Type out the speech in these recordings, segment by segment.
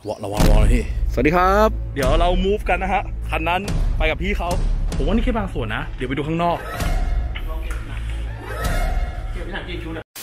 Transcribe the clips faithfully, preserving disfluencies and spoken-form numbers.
วะระวังระวังเลยพี่สวัสดีครับเดี๋ยวเรา move กันนะฮะคันนั้นไปกับพี่เขาผมว่านี่แค่บางส่วนนะเดี๋ยวไปดูข้างนอกเก็บไปหนังกินชุดอะ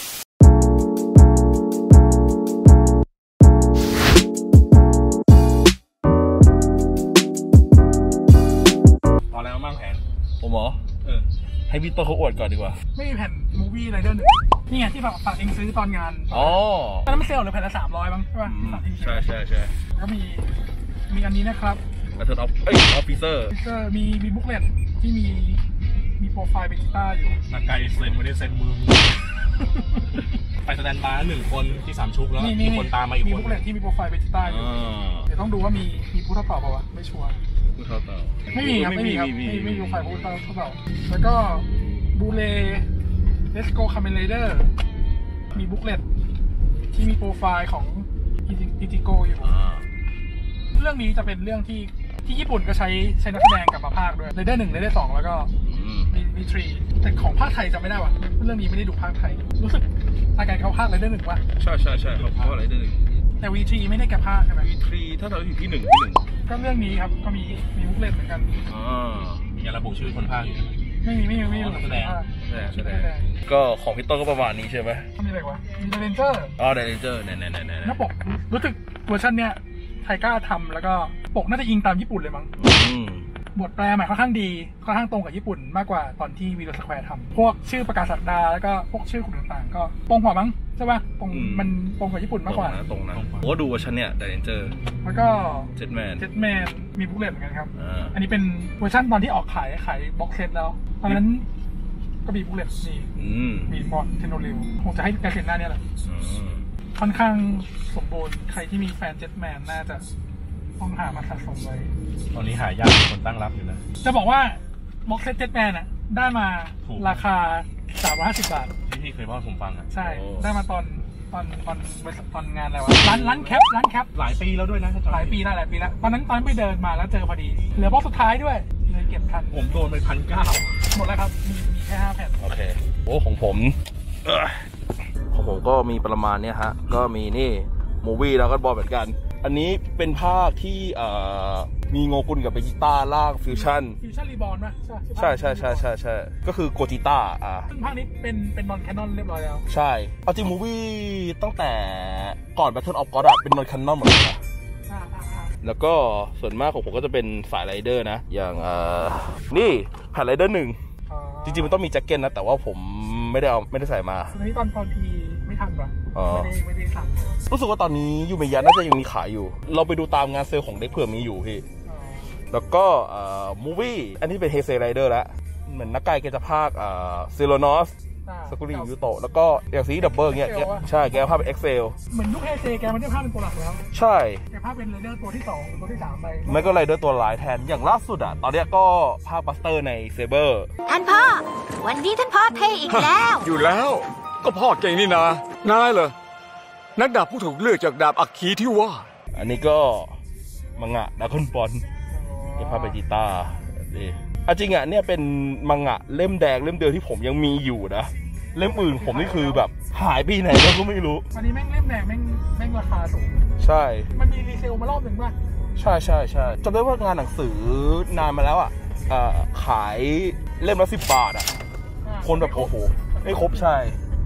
ตอนอะไรมาบ้างแผนผมเหรอเออให้พี่โต้เขาอวดก่อนดีกว่าไม่มีแผ่นมูวี่ไรเดอร์หนึ่งนี่ไงที่ฝากฝากเองซื้อตอนงานอ๋อตอนนั้นมันเซลล์หรือแผ่นละสามร้อยบ้างใช่ป่ะใช่ใช่ใช่ก็มีมีอันนี้นะครับมาเทิร์นออฟเอ้ยออฟฟิเซอร์มีมีบุ๊กเลตที่มีมีโปรไฟล์เป็นกีตาร์อยู่นาไกเซ็นไม่ได้เซ็นมือไปแสดงมาหนึ่งคนที่สามชุกแล้วมีคนตามมาอีกคนมีบุ๊กเลตที่มีโปรไฟล์เป็นกีตาร์อยู่เดี๋ยวต้องดูว่ามีมีผู้ทดสอบเปล่าวะไม่ชัวร์ผู้ทดสอบไม่มีครับไม่มีครับไม่ไม่มีโปรไฟล์ผู้ทดสอบแล้วก็บูเลเลสโกคาเมเลเดอร์มีบุ๊กเลตที่มีโปรไฟล์ของอิติโกอยู่เรื่องนี้จะเป็นเรื่องที่ที่ญี่ปุ่นก็ใช้ใช้นักแสดงกลับมาภาคด้วยเรเดอร์หนึ่งเรเดอร์สองแล้วก็มีมีทรีแต่ของภาคไทยจำไม่ได้ว่ะเรื่องนี้ไม่ได้ดูภาคไทยรู้สึกอาการเขาภาคเรเดอร์หนึ่งว่ะใช่ใช่ใช่เขาภาคเรเดอร์หนึ่งแต่วีทรีไม่ได้แกภาคใช่ไหมวีทรีถ้าเราอยู่ที่หนึ่งที่หนึ่งก็เรื่องนี้ครับก็มีมีบุ๊กเลตเหมือนกันอ๋ออย่าระบุชื่อคนภาคอยู่ไม่มีไม่มีไม่มีแสดงแสดงก็ของพี่ต้นก็ประมาณนี้ใช่ไหมมีอะไรวะมีเดเรนเจอร์อ๋อเดเรนเจอร์เนี่ยเนี่ยเนี่ยหน้าปกรู้สึกเวอร์ชันเนี้ยไทก้าทำแล้วก็ปกน่าจะอิงตามญี่ปุ่นเลยมั้งบทแปลใหม่ค่อนข้างดีค่อนข้างตรงกับญี่ปุ่นมากกว่าตอนที่วีโรสแควร์ทำพวกชื่อประกาศสัปดาห์แล้วก็พวกชื่อคนต่างๆก็ตรงกว่ามั้งใช่ป่ะตรงมันตรงกับญี่ปุ่นมากกว่าตรงนะผมก็ดูเวอร์ชันเนี้ยเดเรนเจอร์แล้วก็เจ็ตแมนเจ็ตแมนมีบุ๊กเลตเหมือนกันครับอันนี้เป็นเวอร์ชันตอนที่ออกขายขายบ็อกเซตแล้วตอนนั้นก็มีบุ๊กเลตมีมีบอลเทนโนริวคงจะให้แกเห็นหน้านี้แหละค่อนข้างสมบูรณ์ใครที่มีแฟนเจ็ตแมนน่าจะต้องหามาสะสมไว้ตอนนี้หายากคนตั้งรับอยู่นะจะบอกว่าบ็อกเซตเจ็ตแมนอ่ะได้มาราคาสามร้อยห้าสิบบาทที่พี่เคยบอกผมฟังอ่ะใช่ได้มาตอนตอนตอนตอนงานอะไรวะร้านร้านแคปร้านแคปหลายปีแล้วด้วยนะหลายปีแล้วหลายปีแล้วตอนนั้นตอนไปเดินมาแล้วเจอพอดีเหลือบ็อกสุดท้ายด้วยเลยเก็บทันผมโดนไปพันเก้าหมดแล้วครับมีมีแค่ห้าแผ่นโอเคโอ้ของผมของผมก็มีประมาณนี้ฮะก็มีนี่มูวี่แล้วก็บอลเหมือนกันอันนี้เป็นภาคที่มีโงกุลกับเบจิต้าล่างฟิวชั่นฟิวชั่นรีบอร์นป่ะใช่ใช่ใช่ใช่ใช่ก็คือโกจิต้าอ่ะซึ่งภาคนี้เป็นเป็นนอนแคนนอนเรียบร้อยแล้วใช่เอาจริงมูวี่ตั้งแต่ก่อน Battle of God เป็นนอนแคนนอนหมดเลยนะแล้วก็ส่วนมากของผมก็จะเป็นสายไรเดอร์นะอย่างนี่แผ่นไรเดอร์หนึ่งจริงๆมันต้องมีแจ็คเก็ตนะแต่ว่าผมไม่ได้เอาไม่ได้ใส่มาอันนี้ตอนตอนพีไม่ทันป่ะไม่ได้ไม่ได้สั่งรู้สึกว่าตอนนี้ยูเมยะน่าจะยังมีขายอยู่เราไปดูตามงานเซลล์ของเด็กเผื่อมีอยู่พี่แล้วก็มูวี่อันนี้เป็นเฮเซไรเดอร์แล้วเหมือนนักไก่แกจะพากเซโลนอสสกุลิยูโตะแล้วก็อย่างซีดับเบิลเงี้ยใช่แกภาพเป็น Excel เหมือนยุคเฮเซแกมันได้ภาพเป็นตัวหลักแล้วใช่แกภาพเป็นไรเดอร์ตัวที่สองตัวที่สามไปไม่ก็ไรเดอร์ตัวหลายแทนอย่างล่าสุดอ่ะตอนนี้ก็ภาคบัสเตอร์ในเซเบอร์ท่านพ่อวันนี้ท่านพ่อเท่อีกแล้วอยู่แล้วก็พ่อเก่งนี่นานายเหรอนักดาบผู้ถูกเลือกจากดาบอัคคีที่ว่าอันนี้ก็มังงะดราก้อนบอลจะภาพเบจิต้าดิจริงอ่ะเนี่ยเป็นมังงะเล่มแดงเล่มเดียวที่ผมยังมีอยู่นะเล่มอื่นผมนี่คือแบบหายปีไหนก็ไม่รู้อันนี้แม่งเล่มแดงแม่งแม่งราคาสูงใช่มันมีรีเซลมารอบหนึ่งป่ะใช่ใช่ใช่จำได้ว่างานหนังสือนานมาแล้วอ่ะขายเล่มละสิบบาทอ่ะคนแบบโอ้โหไม่ครบใช่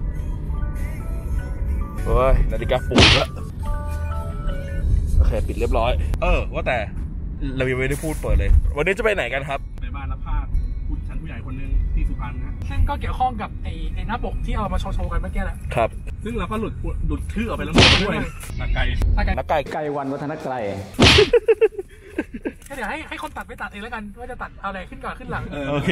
เฮ้ยนาฬิกาปลุกแล้วโอเคปิดเรียบร้อยเออว่าแต่เรายังไม่ได้พูดเปิดเลยวันนี้จะไปไหนกันครับไปบ้านรับภาพคุณชั้นผู้ใหญ่คนนึงที่สุพรรณนะซึ่งก็เกี่ยวข้องกับไอ้ไอ้หน้าปกที่เอามาโชว์กันเมื่อกี้แหละครับซึ่งเราก็หลุดหลุดชื่อออกไปแล้วด้วยนักไก่นักไก่ไก่วันวัฒนไกลเดี๋ยวให้ให้คนตัดไปตัดเองแล้วกันว่าจะตัดเอาอะไรขึ้นก่อนขึ้นหลังโอเค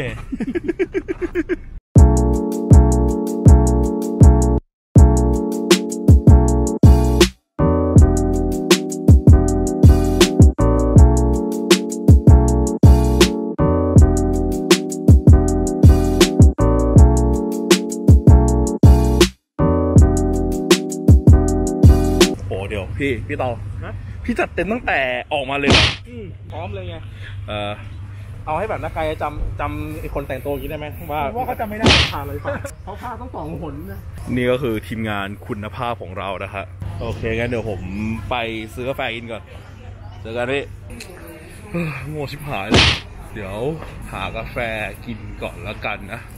พี่พี่ต่อพี่จัดเต็มตั้งแต่ออกมาเลยพร้อมเลยไงเออเอาให้แบบนักไกจำจำไอ้คนแต่งตัวอย่างนี้ได้ไหมว่าว่าเขาจำไม่ได้ผ่านเลยเขาพาต้องสองหนนะนี่ก็คือทีมงานคุณภาพของเรานะฮะโอเคงั้นเดี๋ยวผมไปซื้อกาแฟกินก่อนเจอกันพี่โง่ชิบหายเลยเดี๋ยวหากาแฟกินก่อนแล้วกันนะ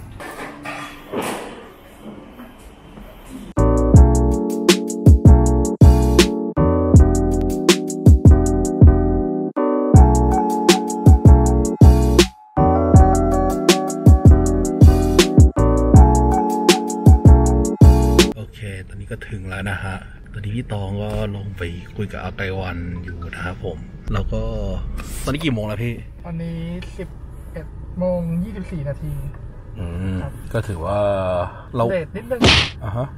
โอเคตอนนี้ก็ถึงแล้วนะฮะตอนนี้พี่ตองก็ลงไปคุยกับอาไกวันอยู่นะครับผมแล้วก็ตอนนี้กี่โมงแล้วพี่ตอนนี้สิบเอ็ดโมงยี่สิบสี่นาทีอืมก็ถือว่าเราเลทนิดนึงอ่ะฮะ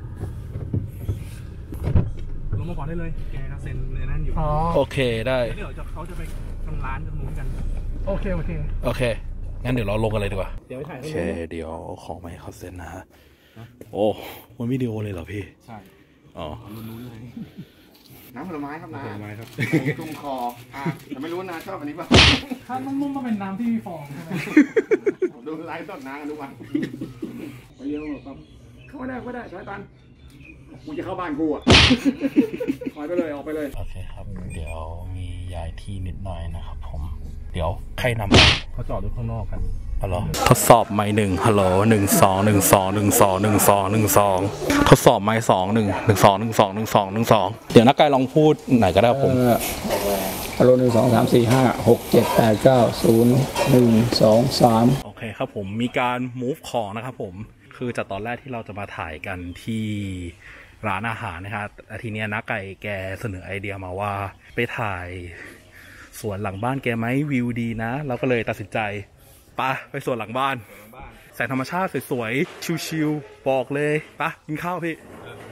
ลงมาก่อนได้เลยแกเซ็นในนั้นอยู่โอเคได้เดี๋ยวเขาจะไปทำร้านกันนู้นกันโอเคโอเคโอเคงั้นเดี๋ยวเราลงกันเลยดีกว่าเดี๋ยวไปถ่ายโอเคเดี๋ยวของมาให้เขาเซ็นนะฮะโอ้มันวิดีโอเลยเหรอพี่ใช่อ๋อรู้ๆเลยน้ำผลไม้ครับน้ำผลไม้ครับตุ้มคออ่ะแต่ไม่รู้นาชอบอันนี้ป่ะถ้านุ่มๆก็เป็นน้ำที่มีฟองใช่ไหมดูไลฟ์ต้นน้ำกันทุกวันไปเยอะหรอครับเข้าไม่ได้ก็ได้ใช้ตันกูจะเข้าบ้านกูอ่ะถอยไปเลยออกไปเลยโอเคครับเดี๋ยวมีย้ายที่นิดหน่อยนะครับผมเดี๋ยวใครนำเขาจอดรถข้างนอกกันฮัลโหลทดสอบไม้หนึ่งฮัลโหลหนึ่งสองหนึ่งสองหนึ่งสองหนึ่งสองหนึ่งสองทดสอบไม้สองหนึ่งหนึ่งสองหนึ่งสองหนึ่งสองหนึ่งสองเดี๋ยวนักกายลองพูดไหนก็ได้ผมฮัลโหลหนึ่งสองสามสี่ห้าหกเจ็ดแปดเก้าศูนย์หนึ่งสองสามโอเคครับผมมีการ move ของนะครับผมคือจากตอนแรกที่เราจะมาถ่ายกันที่ร้านอาหารนะครับทีนี้นักไก่แกเสนอไอเดียมาว่าไปถ่ายสวนหลังบ้านแกไหมวิวดีนะเราก็เลยตัดสินใจปะไปสวนหลังบ้านแสงธรรมชาติสวยๆชิวๆบอกเลยปะกินข้าวพี่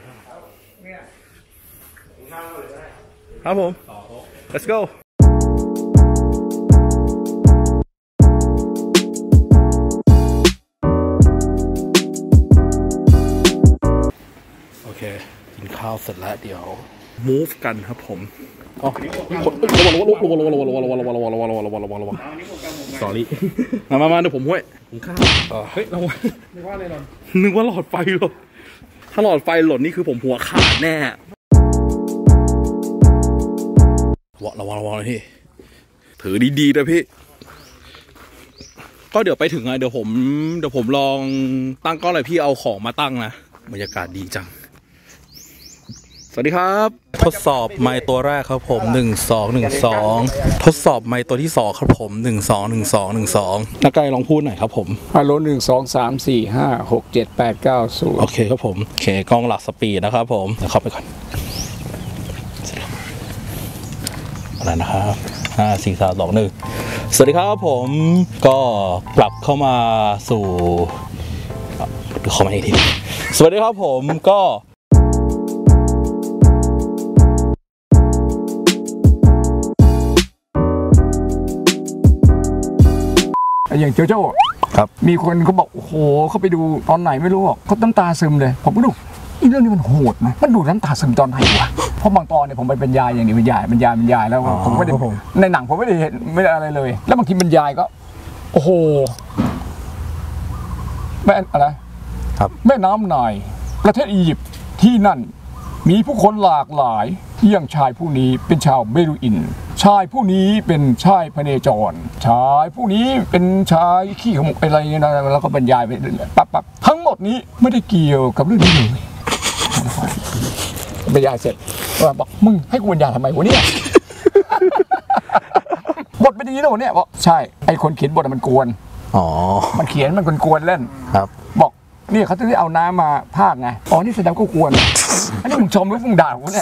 ครับผม let's go โอเคกินข้าวเสร็จแล้วเดี๋ยว move กันครับผมอ๋อระวังระวังระวังระวังระวังระวังระวังระวังระวังระวังระวังระวังระวังระวัง sorry มามามาเดี๋ยวผมห้วยผมข้าวเฮ้ยระวังนึกว่าอะไรหล่นนึกว่าหลอดไฟหล่นถ้าหลอดไฟหล่นนี่คือผมหัวขาดแน่ระวังระวังระวังเลยพี่ถือดีๆนะพี่ก็เดี๋ยวไปถึงไงเดี๋ยวผมเดี๋ยวผมลองตั้งกล้องเลยพี่เอาของมาตั้งนะบรรยากาศดีจังสวัสดีครับทดสอบไมค์ตัวแรกครับผมหนึ่งสองหนึ่งสองทดสอบไมค์ตัวที่สองครับผมหนึ่งสองหนึ่งสองหนึ่งสองนักไก่ลองพูดหน่อยครับผมฮัลโหลหนึ่งสองสามสี่ห้าหกเจ็ดแปดเก้าศูนย์โอเคครับผมโอเคกล้องหลักสปีดนะครับผมเดี๋ยวเข้าไปก่อนอะไรนะครับห้าสี่สามสองหนึ่งสวัสดีครับผมก็กลับเข้ามาสู่ดูคอมเมนต์อีกทีสวัสดีครับผมก็อย่างโจโจ้ครับมีคนเขาบอกโอ้โหเขาไปดูตอนไหนไม่รู้เขาน้ำตาซึมเลยผมก็ดูเรื่องนี้มันโหดนะมันดูน้ำตาซึมตอนไหนวะเพราะบางตอนเนี่ยผมไปบรรยายอย่างนี้บรรยายบรรยายบรรยายแล้วผมไม่ได้ในหนังผมไม่ได้เห็นไม่ได้อะไรเลยแล้วบางทีบรรยายก็โอ้โหแม่อะไรครับแม่น้ำไนล์ประเทศอียิปต์ที่นั่นมีผู้คนหลากหลายอย่างชายผู้นี้เป็นชาวเบดูอินชายผู้นี้เป็นชายพเนจรชายผู้นี้เป็นชายขี้ขโมยอะไรเงี้ยนะแล้วก็บรรยายไปปั๊บปั๊บทั้งหมดนี้ไม่ได้เกี่ยวกับเรื่องนี้เลยบรรยายเสร็จว่าบอกมึงให้กูบรรยายทำไมวะเนี่ยบทเป็นอย่างนี้นะวะเนี่ยบอกใช่ไอคนเขียนบทมันกวนอ๋อมันเขียนมันกวนๆเล่นครับบอกนี่เขาจะได้เอาน้ำมาพากไงอ๋อนี่แสดงก็กวนอันนี้มึงชมหรือมึงด่ากูเนี่ย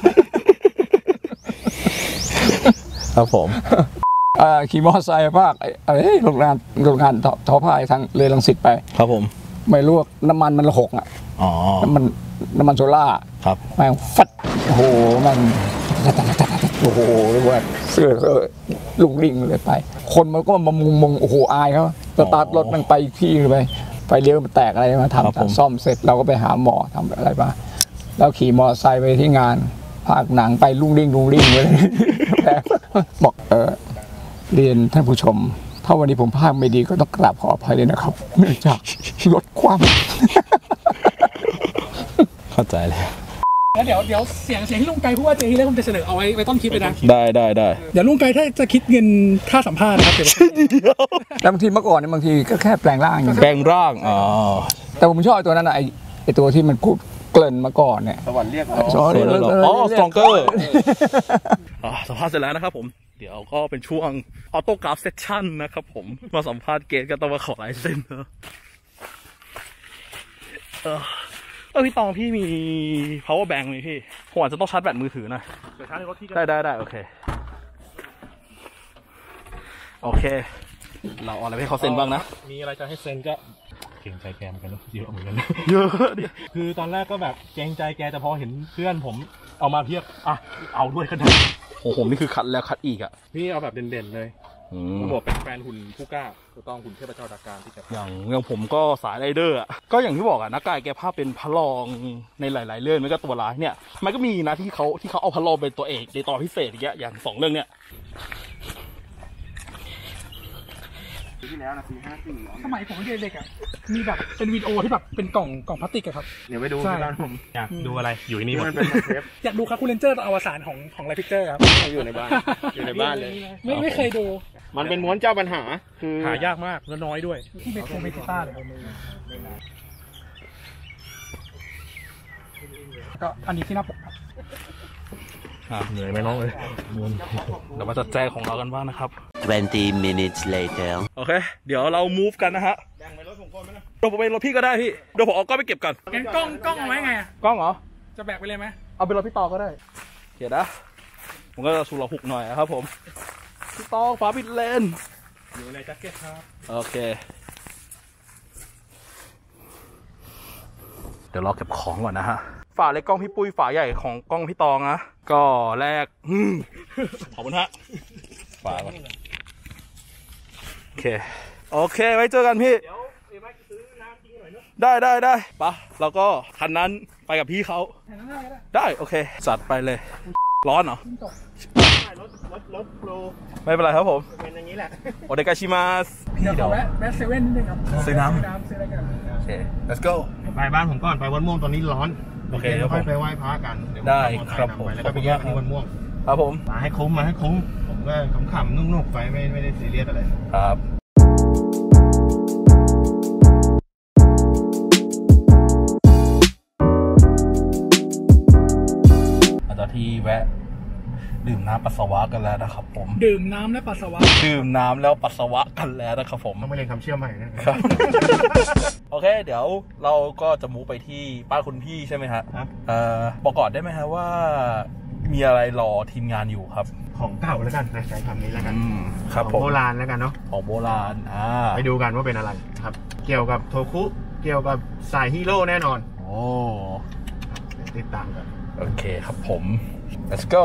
ครับผมขี่มอเตอร์ไซค์ภาคไอ้โรงงานโรงงานทอผ้าทางเลยรังสิตไปครับผมไม่รู้น้ำมันมันหกอ่ะอ๋อน้ำมันน้ำมันโซล่าครับแม่งฟัดโอ้โหมันโอ้โหเรียกว่าเสื้อลุงลิงเลยไปคนมันก็มามุงมุงโอ้โหอายเขาสตาร์ทรถมันไปที่ไปไฟเลี้ยวมันแตกอะไรมาทำซ่อมเสร็จเราก็ไปหาหมอทำอะไรมาแล้วขี่มอเตอร์ไซค์ไปที่งานภาคหนังไปลุงลิงลุงลิงเลยบอกเออเรียนท่านผู้ชมถ้าวันนี้ผมภาคไม่ดีก็ต้องกราบขออภัยเลยนะครับเนื่องจากรถคว่ำเข้าใจเลยแล้วเดี๋ยวเดี๋ยวเสียงเสียงที่ลุงไกพูดว่าเจที่แล้วผมจะเสนอเอาไว้ไว้ต้นคลิปเลยนะได้ได้ได้เดี๋ยวลุงไกถ้าจะคิดเงินค่าสัมภาษณ์นะครับเดี๋ยวแล้วบางทีเมื่อก่อนเนี่ยบางทีก็แค่แปลงร่างอย่างแปลงร่างอ๋อแต่ผมชอบตัวนั้นนะไอไอตัวที่มันพูดเกริ่นมาก่อนเนี่ยสวรรค์เรียกเราอ๋อ stronger อ๋อสัมภาษณ์เสร็จแล้วนะครับผมเดี๋ยวก็เป็นช่วงออโต้กราฟเซสชั่นนะครับผมมาสัมภาษณ์เกสก็ต้องมาขอลายเซ็นเนอะเออเออพี่ตองพี่มี power bank ไหมพี่ผมอาจจะต้องชาร์จแบตมือถือหน่อยเดี๋ยวชาร์จในรถพี่ได้ได้ได้โอเคโอเคเราเอาอะไรให้เขาเซ็นบ้างนะมีอะไรจะให้เซ็นก็เกรงใจแกเหมือนกันเยอะเหมือนกันเยอะดิคือตอนแรกก็แบบเกรงใจแกแต่พอเห็นเพื่อนผมเอามาเพียบอ่ะเอาด้วยก็ได้โอ้โหนี่คือคัดแล้วคัดอีกอ่ะพี่เอาแบบเด่นๆเลยผมบอกเป็นแฟนหุ่นผู้กล้าถูกต้องหุ่นเทพเจ้าดาการที่จะอย่างอย่างผมก็สายไรเดอร์อ่ะก็อย่างที่บอกอ่ะนักกายแกภาพเป็นพระรองในหลายๆเรื่องมันก็ตัวร้ายเนี่ยมันก็มีนะที่เขาที่เขาเอาพระรองเป็นตัวเอกในตอนพิเศษอย่างเงี้ยอย่างสองเรื่องเนี้ยที่แล้วนะปีห้าสี่สมัยผมเด็กๆอ่ะมีแบบเป็นวิดีโอที่แบบเป็นกล่องกล่องพลาสติกอะครับเดี๋ยวไปดูที่บ้านผมอยากดูอะไรอยู่นี่หมดอยากดูครับคุณเลนเจอร์ตอนอวสานของของไลฟ์พิกเจอร์ครับอยู่ในบ้านอยู่ในบ้านเลยไม่ไม่เคยดูมันเป็นม้วนเจ้าปัญหาคือหายากมากและน้อยด้วยที่เบคโคเมติต้าเลยก็อันนี้ที่หน้าปกครับเหนื่อยไหมน้องเลยเดี๋ยวมาจัดแจงของเรากันบ้างนะครับ twenty minutes later โอเคเดี๋ยวเรา move กันนะฮะแบ่งไปรถผมก่อนไหมนะเดี๋ยวผมไปรถพี่ก็ได้พี่เดี๋ยวผมเอากล้องไปเก็บก่อนกล้องกล้องเอาไว้ไงกล้องเหรอจะแบกไปเลยไหมเอาไปรถพี่ตอก็ได้เดี๋ยวนะผมก็จะสูรหุกหน่อยครับผมพี่ตอฝาปิดเลนอยู่ในแจ็คเก็ตครับโอเคเดี๋ยวรอเก็บของก่อนนะฮะฝาเล็กกล้องพี่ปุ้ยฝาใหญ่ของกล้องพี่ตองนะก็แรกขอบคุณฮะฝาก่อนโอเคโอเคไว้เจอกันพี่เดี๋ยวเอ็มไอซื้อน้ำกินหน่อยเนอะได้ได้ได้ปะแล้วก็คันนั้นไปกับพี่เขาได้โอเคจัดไปเลยร้อนเหรอรถรถรถโปรไม่เป็นไรครับผมเป็นอย่างนี้แหละโอเดกาชิมาสพี่เดี๋ยวแวะแวะเซเว่นนิดนึงครับซื้อน้ำซื้ออะไรกันโอเค let's go ไปบ้านผมก่อนไปวันม่วงตอนนี้ร้อนโอเคแล้วค่อยไปไหว้พระกันได้ครับผมแล้วก็ไปแยกที่วันม่วงครับผมมาให้คุ้มมาให้คุ้มผมก็ขำๆนุ่มๆไปไม่ไม่ได้ซีเรียสอะไรครับอาจารย์ที่แวะดื่มน้ำปัสสาวะกันแล้วนะครับผมดื่มน้ำและปัสสาวะดื่มน้ำแล้วปัสสาวะกันแล้วนะครับผมต้องไปเรียนคำเชื่อใหม่นะครับโอเคเดี๋ยวเราก็จะมูฟไปที่บ้านคุณพี่ใช่ไหมฮะเอ่อบอกก่อนได้ไหมฮะว่ามีอะไรรอทีมงานอยู่ครับของเก่าแล้วกันใช้คำนี้แล้วกันครับของโบราณแล้วกันเนาะของโบราณอ่าไปดูกันว่าเป็นอะไรครับเกี่ยวกับโทคุเกี่ยวกับสายฮีโร่แน่นอนโอ้ติดตามกันโอเคครับผม let's go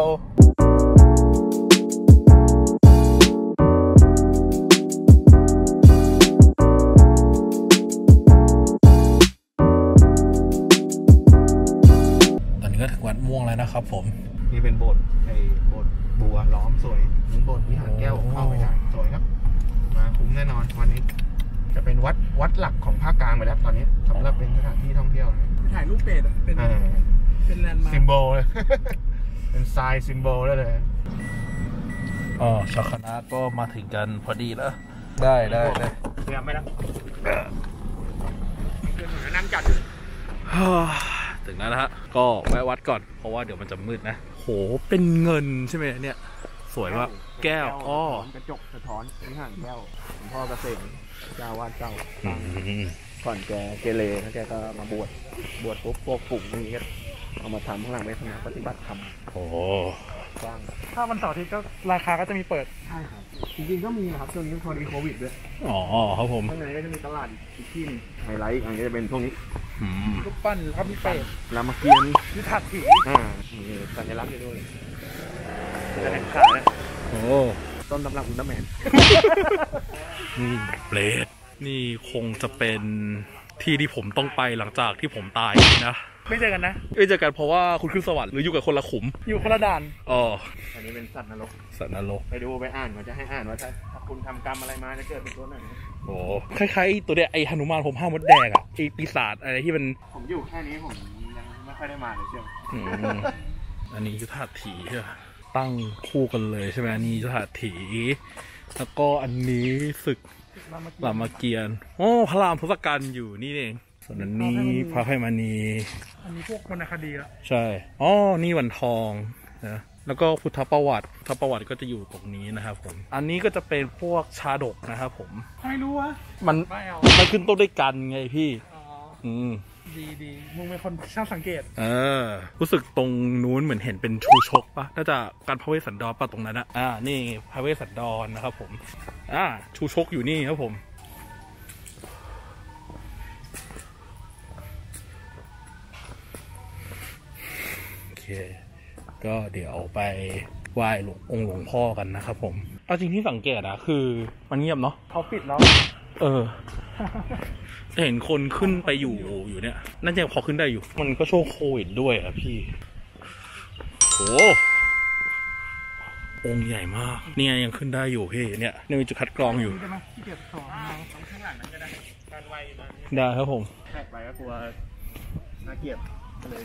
ก็ถึงวัดม่วงแล้วนะครับผมนี่เป็นโบสถ์ไอ้โบสถ์บัวล้อมสวยมุนโบสถ์วิหารแก้วเข้าไปได้สวยครับมาคุ้มแน่นอนวันนี้จะเป็นวัดวัดหลักของภาคกลางไปแล้วตอนนี้สำหรับเป็นสถานที่ท่องเที่ยวถ่ายรูปเป็ดเป็นเป็นแลนด์มาร์คซิมโบลเลยเป็นทรายซิมโบลได้เลยอ๋อชาวคณะก็มาถึงกันพอดีแล้วได้ได้ได้เตรียมไหมนะนั่งจัดถึงแล้วนะฮะก็แวะวัดก่อนเพราะว่าเดี๋ยวมันจะมืดนะโหเป็นเงินใช่ไหมเนี่ยสวยมากแก้วอ้อกระจกสะท้อนวิหารแก้วหลวงพ่อเกษมเจ้าวาดเจ้าก่อนแกเกเรแล้วแกก็มาบวชบวชปุ๊บพวกปุ่มนี้ก็เอามาทำข้างหลังเป็นคณะปฏิบัติธรรมโอ้กว้างถ้าวันเสาร์อาทิตย์ก็ราคาก็จะมีเปิดใช่ครับจริงๆก็มีนะครับช่วงนี้พอดีโควิดด้วยอ๋อครับผมข้างในก็จะมีตลาดอีกที่นึงไฮไลท์อันนี้จะเป็นพวกนี้รูปปั้นครับมีเป็ดรามเกียรติมีถัดผีอ่ามีสัญลักษณ์อยู่ด้วยจะแข่งขันนะโอ้ต้นตำรับอุลตร้าแมนนี่เปรตนี่คงจะเป็นที่ที่ผมต้องไปหลังจากที่ผมตายนะไม่เจอกันนะไม่เจอกันเพราะว่าคุณขึ้นสวรรค์หรืออยู่กับคนละขุมอยู่คนละด่านอ๋ออันนี้เป็นสัตว์นรกสัตว์นรกไปดูไปอ่านมันจะให้อ่านว่าถ้าถ้าคุณทำกรรมอะไรมาจะเกิดเป็นตัวไหนโอ้คล้ายๆตัวเนี้ยไอ้หนุมานผมห้ามมดแดงอ่ะไอ้ปีศาจอะไรที่มันผมอยู่แค่นี้ผมยังไม่ค่อยค่อยได้มาเลยเชื่ออันนี้ยุทธหัตถีใช่ไหมตั้งคู่กันเลยใช่ไหมอันนี้ยุทธหัตถีแล้วก็อันนี้ศึกรามเกียรติ์โอ้พระรามทศกัณฐ์อยู่นี่เองส่วนอันนี้พระไพมณีอันนี้พวกวรรณคดีแล้วใช่อ๋อนี่วันทองนะแล้วก็พุทธประวัติพุทธประวัติก็จะอยู่ตรงนี้นะครับผมอันนี้ก็จะเป็นพวกชาดกนะครับผมไม่รู้วะมันมันขึ้นต้นด้วยกันไงพี่อืมดีดีมึงเป็นคนช่างสังเกตเออรู้สึกตรงนู้นเหมือนเห็นเป็นชูชกปะน่าจะการพระเวสสันดรปะตรงนั้นนะอ่านี่พระเวสสันดรนะครับผมอ่าชูชกอยู่นี่ครับผมโอเคก็เดี๋ยวไปไหว้หลวงองค์หลวงพ่อกันนะครับผมเอาจริงที่สังเกตอะคือมันเงียบเนาะเขาปิดแล้วเออเห็นคนขึ้นไปอยู่อยู่เนี่ยนั่นยังพอขึ้นได้อยู่มันก็ช่วงโควิดด้วยอะพี่โอ้องค์ใหญ่มากเนี่ยยังขึ้นได้อยู่พี่เนี่ยเนี่ยมีจุดคัดกรองอยู่ได้ไหมที่เก็บของข้างหลังนั้นก็ได้การไว้ได้ครับผมแทกไปก็กลัวน่าเกลียดเลย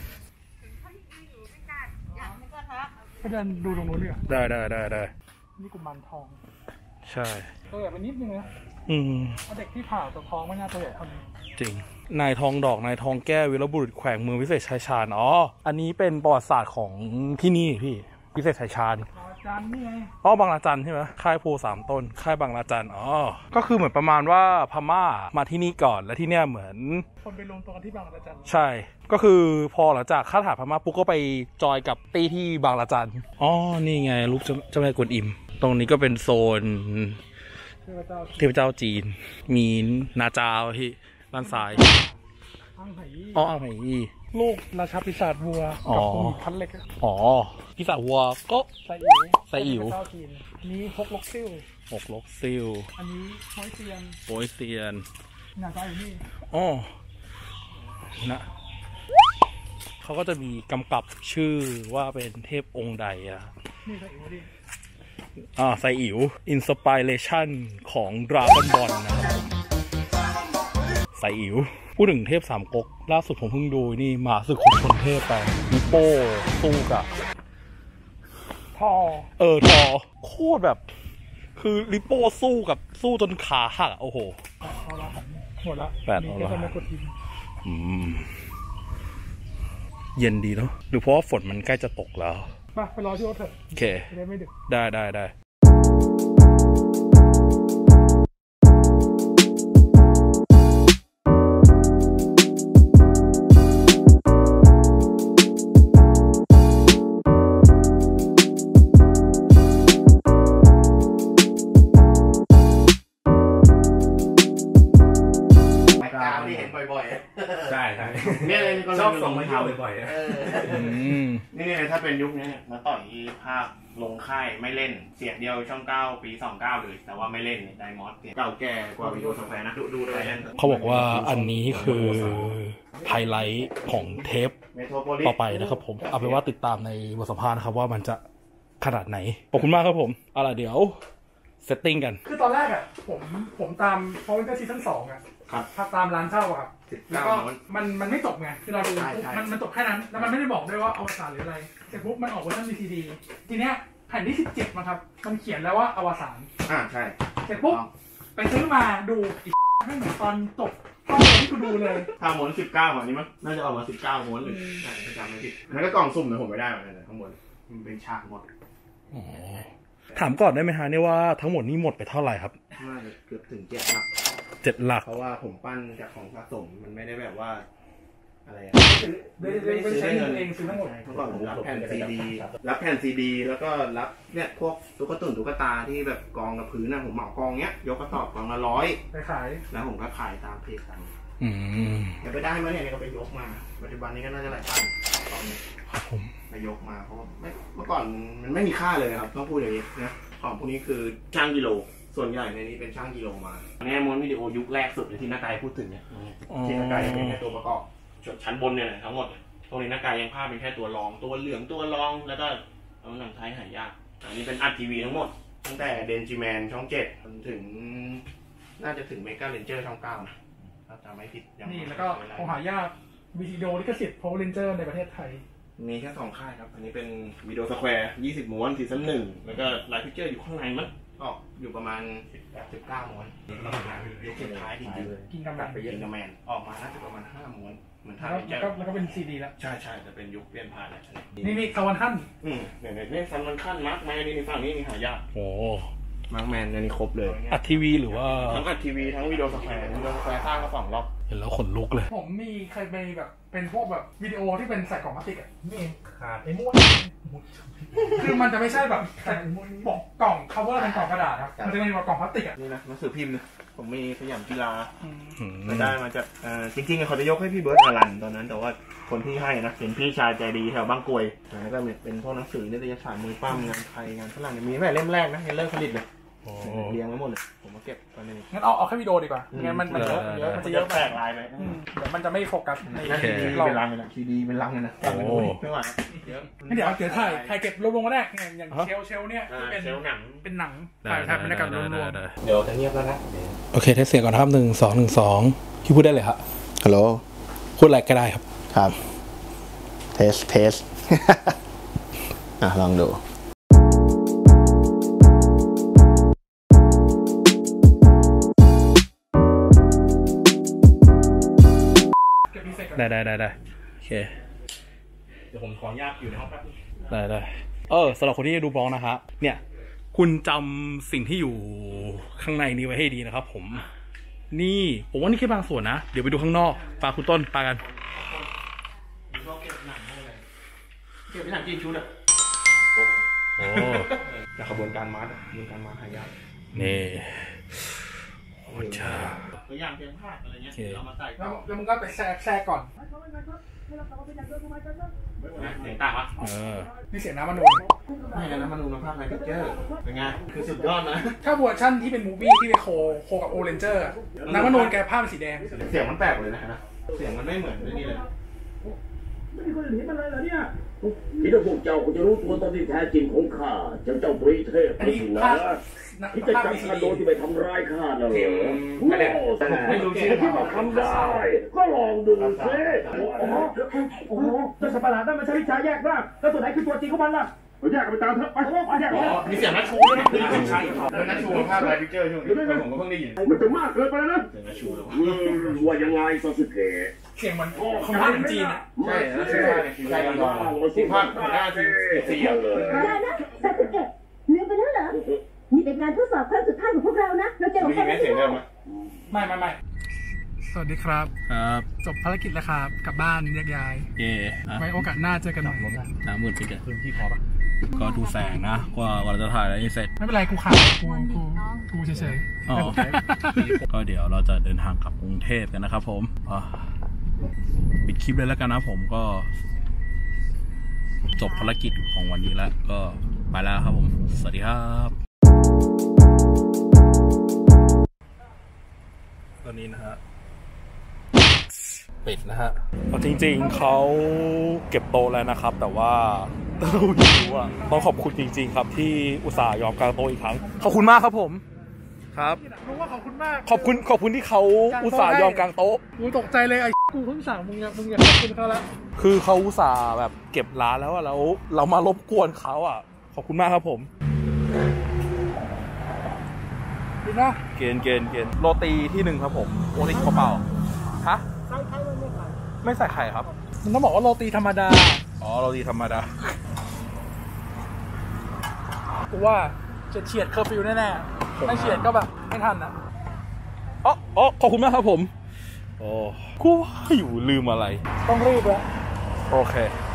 ก็เดินดูตรงนู้นเนี่ยได้ได้ได้ได้นี่กุมารทองใช่ตัวใหญ่ไปนิดนึงนะอืมเด็กที่ผ่าตัวทองไม่น่าตัวใหญ่เท่านี้จริงนายทองดอกนายทองแก้ววีรบุรุษแขวงเมืองวิเศษชัยชาญอ๋ออันนี้เป็นประวัติศาสตร์ของที่นี่พี่วิเศษชัยชาญบางระจันนี่ไงอ๋อบางระจันใช่ไหมค่ายโพสามต้นค่ายบางระจันอ๋อก็คือเหมือนประมาณว่าพม่ามาที่นี่ก่อนแล้วที่เนี้ยเหมือนคนไปรวมตัวกันที่บางระจันใช่ก็คือพอหลังจากข้าฐานพม่าปุ๊บก็ไปจอยกับตีที่บางระจันอ๋อนี่ไงรูปเจ้าแม่กวนอิมตรงนี้ก็เป็นโซนเทพเจ้าจีนมีนาจาวที่ด้านซ้ายอ่างไหอ๋ออ่างไหลูกราชาปีศาจวัวกับมีพันเล็กอ๋อปีศาจวัวก็ใส่อิ๋วใส่อิ๋วนี้ฮกลกซิ่วหกลกซิ่วอันนี้โป้ยเซียนโป้ยเซียนนาจาวอยู่นี่อ๋อนะเขาก็จะมีกำกับชื่อว่าเป็นเทพองค์ใดอ่ะนี่ใส่อิ๋วดิอ่าไซอิ๋วอินสปิเรชันของดราก้อนบอลนะครับไซอิ๋วพูดถึงเทพสามก๊กล่าสุดผมเพิ่งดูนี่หมาศึกของคนเทพไปมิโป้สู้กับทอเออทอโคตรแบบคือลิโป้สู้กับสู้จนขาหักโอ้โหหมดละแปดแล้วอืมเย็นดีเนาะหรือเพราะว่าฝนมันใกล้จะตกแล้วมาไปรอที่รถเถอะโอเคได้ไม่ดึกได้ได้ได้เนี่ยชอบส่งมาเที่ยวบ่อยๆนี่เนี่ยถ้าเป็นยุคนี้มาต่อยภาคลงค่ายไม่เล่นเสียงเดียวช่องเก้าปีสองเก้าเลยแต่ว่าไม่เล่นไดมอสเก่าแก่กว่าวิดีโอสแควร์นะดูเลยเขาบอกว่าอันนี้คือไฮไลท์ของเทปต่อไปนะครับผมเอาเป็นว่าติดตามในบทสัมภาษณ์นะครับว่ามันจะขนาดไหนขอบคุณมากครับผมเอาล่ะเดี๋ยวเซตติ้งกันคือตอนแรกอ่ะผมผมตามเพราะว่าซีซั่นสองอ่ะถ้าตามร้านเช่าอ่ะแล้วก็มันมันไม่จบไงคือเราดูมันมันจบแค่นั้นแล้วมันไม่ได้บอกด้วยว่าอวสานหรืออะไรเสร็จปุ๊บมันออกเวอร์ชัน วี ซี ดี ทีเนี้ยแผ่นที่สิบเจ็ดมาครับมันเขียนแล้วว่าอวสานอ่าใช่เสร็จปุ๊บไปซื้อมาดูอีกไม่เหมือนตอนจบตอนที่กูดูเลยถ้าม้วนสิบเก้าวันนี้มั้งน่าจะออกมาสิบเก้าม้วนเลยใช่ประจำไม่ผิดแล้วก็กล่องสุ่มเนี่ยผมไม่ได้เหมือนกันข้างบนมันเป็นฉากหมดอ๋อถามก่อนได้ไหมฮะเนี่ยว่าทั้งหมดนี้หมดไปเท่าไหร่ครับน่าจะเกือบถึงเจ็ดหลักเจ็ดหลักเพราะว่าผมปั้นจากของสะสมมันไม่ได้แบบว่าอะไรอะไม่ได้ใช้เงินเองซื้อทั้งหมดเมื่อก่อนผมรับแผ่นซีดีรับแผ่นซีดีแล้วก็รับเนี่ยพวกตุ๊กตุ่นตุ๊กตาที่แบบกองกับพื้นนะผมเหมากองเนี้ยยกกระสอบกองละร้อยไปขายแล้วผมก็ขายตามเพจตามอืมแต่ไปได้มาเนี่ยก็ไปยกมาปัจจุบันนี้ก็น่าจะหลายพันตอนนี้ครับผมไปยกมาเพราะเมื่อก่อนมันไม่มีค่าเลยครับต้องพูดอย่างนี้นะของพวกนี้คือช่างกิโลส่วนใหญ่ในนี้เป็นช่างกิโลมาแง่ม้วนวิดีโอยุคแรกสุดเลยที่นักกายพูดถึงเนี่ยที่นักกายเป็นแค่ตัวประกอบชั้นบนเนี่ยทั้งหมดตรงนี้นักกายยังภาพเป็นแค่ตัวรองตัวเหลืองตัวรองแล้วก็เอาหนังไทยหายากอันนี้เป็นอัดทีวีทั้งหมดตั้งแต่เดนจิแมนช่องเจ็ดจนถึงน่าจะถึงเมกาเรนเจอร์ช่องเก้านะถ้าจำไม่ผิดนี่แล้วก็ของหายากวิดีโอลิขสิทธิ์โพลเลนเจอร์ในประเทศไทยมีแค่สองค่ายครับอันนี้เป็นวิดีโอสแควร์ยี่สิบม้วนซีซั่นหนึ่งแล้วก็ไลฟ์พิกเจอร์อยู่ข้างในมั้งออกอยู่ประมาณสิบแปด สิบเก้าม้วนแล้วก็ยกสุดท้ายจริงๆกินกำแมนไปกินกำแมนออกมาน่าจะประมาณห้าม้วนเหมือนท่าแล้วก็แล้วก็เป็นซีดีแล้วใช่ใช่จะเป็นยุคเปลี่ยนผ่านแล้วนี่นี่ซาวันทันอืมเนี่ยเนี่ยซันวันขั้นมาร์กแมนนี่ฝั่งนี้นี่หายากโอ้มาร์กแมนนี่ครบเลยอัดทีวีหรือว่าทั้งอัดทีวีทั้งวิดีโอสแควร์วิดีโอสแควร์สร้างมาสองรอบเห็นแล้วขนลุกเลยผมมีเคยไปแบบเป็นพวกแบบวิดีโอที่เป็นใส่กล่องพลาสติกอ่ะนี่ขาดไอ้ม้วนคือมันจะไม่ใช่แบบใส่ปกกล่อง cover เป็นกล่องกระดาษครับมันจะเป็นแบบกล่องพลาสติกอ่ะนี่นะหนังสือพิมพ์นะผมมีสยามกีฬาไม่ได้มาจากจริงๆเขาจะยกให้พี่เบิร์ดอารันตอนนั้นแต่ว่าคนที่ให้นะเป็นพี่ชายใจดีแถวบางกรวยแล้วก็เป็นพวกหนังสือนิตยสารมือปั้มงานไทยงานฝรั่งมีแม่เล่มแรกนะเริ่มผลิตเลยเรียงไว้หมดเลยผมมาเก็บตอนนี้งั้นเอาเอาแค่วิดีโอดีกว่างั้นมันมันเยอะเยอะมันจะเยอะแตกลายไปเดี๋ยวมันจะไม่โฟกัสในทีดีเป็นลังเลยนะทีดีเป็นลังเลยนะโอ้ไม่ไหวเยอะเดี๋ยวเดี๋ยวถ่ายถ่ายเก็บรวบรวมก็ได้อย่างเชลเชลเนี่ยเป็นเชลหนังเป็นหนังถ่ายถ่ายบรรยากาศรวมรวมเดี๋ยวจะเงียบแล้วนะโอเคเทสเสียงก่อนครับหนึ่งสองหนึ่งสองพี่พูดได้เลยครับฮัลโหลพูดอะไรก็ได้ครับครับเทสเทสอ่ะลองดูได้ได้ได้ได้โอเคเดี๋ยวผมขออนุญาตอยู่ในห้องแป๊บนึงได้ได้เออสำหรับคนที่ดูบล็อกนะฮะเนี่ยคุณจำสิ่งที่อยู่ข้างในนี้ไว้ให้ดีนะครับผมนี่ผมว่านี่แค่บางส่วนนะเดี๋ยวไปดูข้างนอกปาคุณต้นปากันเก็บหนังอะไรเก็บหนังกี่ชุดอ่ะโอ้แต่ขบวนการมาร์ทขบวนการมาร์ทหายากนี่โอ้จ้าตัวอย่างเพียงภาพอะไรเงี้ยเรามาใส่แล้วมึงก็ไปแชร์แชร์ก่อนเสียงต่างวะเออนี่เสียงน้ำมันนูนไม่กันน้ำมันนูนภาคไลฟ์พิกเจอร์เป็นไงคือสุดยอดนะถ้าเวอร์ชั่นที่เป็นมูวี่ที่ไปโคโคกับโอเรนเจอร์น้ำมันนูนแกภาพเป็นสีแดงเสียงมันแปลกเลยนะนะเสียงมันไม่เหมือนนี่เลยไม่มีคนเห็นมันเลยเหรอเนี่ยคิดว่าพวกเจ้าจะรู้ตัวตนที่แท้จริงของข้าเจ้าเจ้าปรีเทพอันนี้นะที่จะจับคาโดที่ไปทำร้ายข้าน่ะเหรอโอ้ไม่รู้ชื่อที่มาทำได้ก็ลองดูสิโอ้โหโอ้โหเจ้าสัตว์ประหลาดนั่นมันใช้วิชาแยกร่างแล้วตัวไหนคือตัวจริงของมันล่ะเราแยกกันไปตามเถอะไปไปแยกกันมีเสียงนัชชูด้วยนะคือใช่แล้วนัชชูภาพไลฟ์พิกเจอร์ช่วงนี้ผมก็เพิ่งได้ยินมันจะมากเกินไปแล้วนะเสียงนัชชูเลยว่ายังไงซาสึเกะเสียงมันเขาพูดถึงจีนอ่ะใช่แล้วใช่ใช่ลองที่ภาพหน้าที่เสียเลยได้นะซาสึเกะลืมไปแล้วเหรอนี่เป็นการทดสอบครั้งสุดท้ายของพวกเรานะเราจะมีไม่เสียงเดิมไหมไม่ไม่ไม่สวัสดีครับครับจบภารกิจแล้วครับกลับบ้านแยกย้ายเย่ไว้โอกาสหน้าเจอกันใหม่น้ำมืดไปกันพื้นที่พอปะก็ดูแสงนะกว่าเราจะถ่ายอะไรเสร็จไม่เป็นไรกูขาดกูกูกูเฉยๆอ๋อก็เดี๋ยวเราจะเดินทางกลับกรุงเทพกันนะครับผมปิดคลิปเลยแล้วกันนะผมก็จบภารกิจของวันนี้แล้วก็ไปแล้วครับผมสวัสดีครับตอนนี้นะฮะปิดนะฮะจริงๆเขาเก็บโต๊ะแล้วนะครับแต่ว่าต้องรู้ว่าต้องขอบคุณจริงๆครับที่อุตส่าห์ยอมกางโต๊ะอีกครั้งขอบคุณมากครับผมครับรู้ว่าขอบคุณมากขอบคุณขอบคุณที่เขาอุตส่าห์ยอมกางโต๊ะกูตกใจเลยไอ้กูเพิ่งสั่งมึงมึงอยากขอบคุณเขาแล้วคือเขาอุตส่าห์แบบเก็บร้านแล้วอะแล้วเรามารบกวนเขาอะขอบคุณมากครับผมดีนะเกณฑ์เกณฑ์เกณฑ์โรตีที่หนึ่งครับผมโรตีเปล่าฮะใส่ไข่ไม่ใส่ไม่ใส่ไข่ครับมันต้องบอกว่าโรตีธรรมดาอ๋อโรตีธรรมดากูว่าจะเฉียดเคอร์ฟิวแน่ๆไม่เฉียดก็แบบไม่ทันนะอ๋ออ๋อขอบคุณมากครับผมโอ้กูว่าอยู่ลืมอะไรต้องรีบแล้วโอเค